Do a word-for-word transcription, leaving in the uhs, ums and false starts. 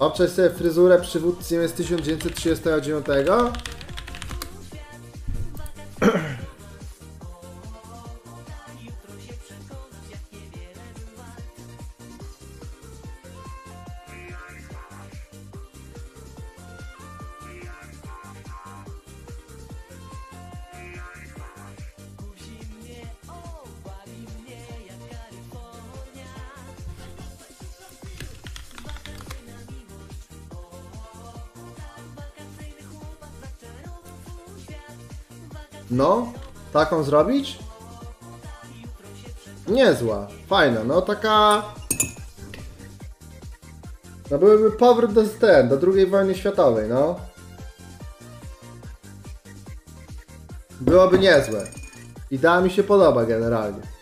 Obczaj sobie fryzurę przywódcy Niemiec tysiąc dziewięćset trzydziestego dziewiątego. No, taką zrobić? Niezła, fajna, no taka... No byłby powrót do, ten, do drugiej wojny światowej, no. Byłoby niezłe. Idea mi się podoba generalnie.